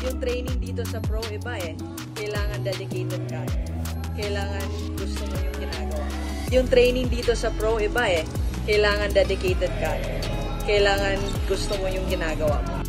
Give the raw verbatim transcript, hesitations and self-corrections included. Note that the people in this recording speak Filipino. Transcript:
yung training dito sa pro iba eh. Kailangan dedicated ka. Kailangan gusto mo yung ginagawa. Yung training dito sa pro iba eh. Kailangan dedicated ka. Kailangan gusto mo yung ginagawa mo.